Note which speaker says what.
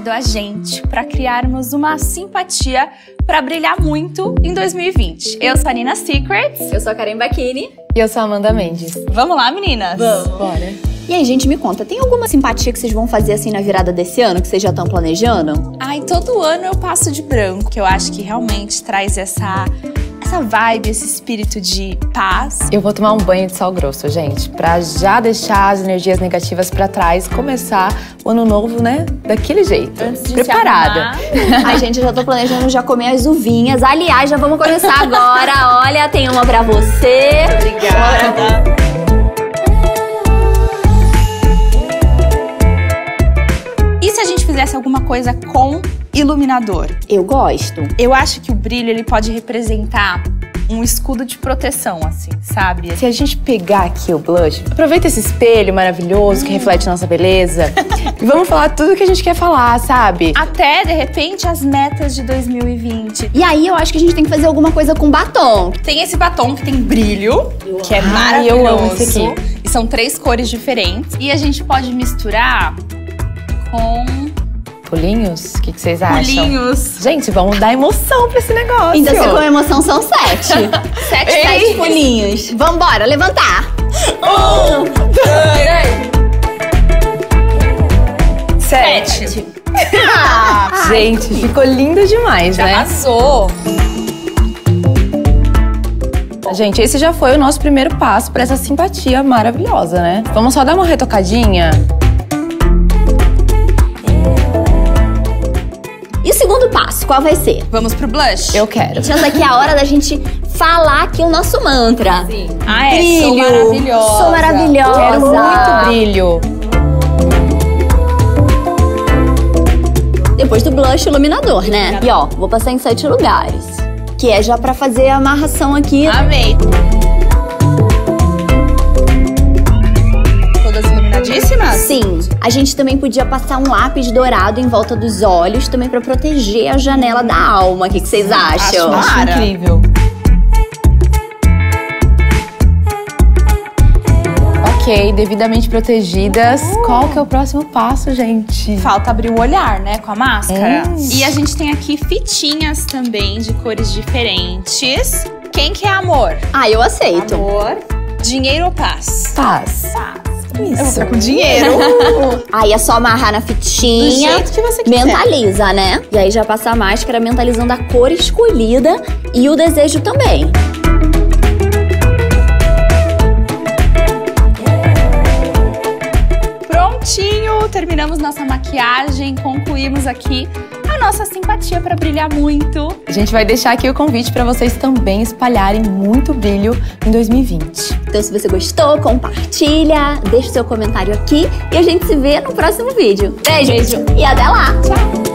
Speaker 1: chamado a gente para criarmos uma simpatia para brilhar muito em 2020. Eu sou a Nina Secrets.
Speaker 2: Eu sou a Karen Bacchini.
Speaker 3: E eu sou a Amanda Mendes.
Speaker 1: Vamos lá, meninas?
Speaker 2: Vamos.
Speaker 3: Bora.
Speaker 2: E aí, gente, me conta, tem alguma simpatia que vocês vão fazer assim na virada desse ano, que vocês já estão planejando?
Speaker 1: Ai, todo ano eu passo de branco, que eu acho que realmente traz essa vibe, esse espírito de paz.
Speaker 3: Eu vou tomar um banho de sal grosso, gente, pra já deixar as energias negativas pra trás e começar o ano novo, né, daquele jeito.
Speaker 1: Antes de
Speaker 3: preparada.
Speaker 2: Ai, gente, eu já tô planejando já comer as uvinhas. Aliás, já vamos começar agora. Olha, tem uma pra você.
Speaker 1: Obrigada. E se a gente fizesse alguma coisa com iluminador?
Speaker 2: Eu gosto.
Speaker 1: Eu acho que o brilho, ele pode representar um escudo de proteção, assim, sabe?
Speaker 3: Se a gente pegar aqui o blush, aproveita esse espelho maravilhoso que reflete nossa beleza e vamos falar tudo que a gente quer falar, sabe?
Speaker 1: Até, de repente, as metas de 2020.
Speaker 2: E aí, eu acho que a gente tem que fazer alguma coisa com batom.
Speaker 1: Tem esse batom que tem brilho, que é
Speaker 3: Ai,
Speaker 1: maravilhoso.
Speaker 3: eu amo esse aqui.
Speaker 1: E são 3 cores diferentes. E a gente pode misturar com
Speaker 3: Pulinhos? O que vocês acham?
Speaker 1: pulinhos.
Speaker 3: Gente, vamos dar emoção pra esse negócio.
Speaker 2: Então, se com emoção, são 7. 7 pulinhos. Vambora, levantar.
Speaker 1: 1, 2, 7.
Speaker 3: Gente, ficou lindo demais, né?
Speaker 1: Arrasou.
Speaker 3: Gente, esse já foi o nosso primeiro passo pra essa simpatia maravilhosa, né? Vamos só dar uma retocadinha.
Speaker 2: E o segundo passo, qual vai ser?
Speaker 1: Vamos pro blush?
Speaker 3: Eu quero.
Speaker 2: Gente, aqui é a hora da gente falar aqui o nosso mantra.
Speaker 3: Sim.
Speaker 1: Ah,
Speaker 2: Brilho.
Speaker 1: sou maravilhosa.
Speaker 2: Sou maravilhosa.
Speaker 3: Quero muito brilho.
Speaker 2: Depois do blush, iluminador, né? E ó, vou passar em 7 lugares. Que é já pra fazer a amarração aqui.
Speaker 1: Amei. Todas iluminadíssimas?
Speaker 2: Sim. A gente também podia passar um lápis dourado em volta dos olhos, também pra proteger a janela da alma. O que vocês acham?
Speaker 1: Acho
Speaker 3: Acho incrível. Ok, devidamente protegidas. Qual que é o próximo passo, gente?
Speaker 1: Falta abrir o olhar, né, com a máscara. E a gente tem aqui fitinhas também de cores diferentes. Quem quer amor?
Speaker 2: Ah, eu aceito.
Speaker 1: Amor. Dinheiro ou paz?
Speaker 3: Paz.
Speaker 1: Eu vou
Speaker 3: Isso.
Speaker 1: ficar com dinheiro.
Speaker 2: Aí é só amarrar na fitinha.
Speaker 1: Do jeito que você quiser.
Speaker 2: Mentaliza, né? E aí já passa a máscara mentalizando a cor escolhida e o desejo também.
Speaker 1: Prontinho, terminamos nossa maquiagem, concluímos aqui a nossa simpatia para brilhar muito.
Speaker 3: A gente vai deixar aqui o convite pra vocês também espalharem muito brilho em 2020.
Speaker 2: Então, se você gostou, compartilha, deixa o seu comentário aqui e a gente se vê no próximo vídeo. Beijo. E até lá!
Speaker 1: Tchau!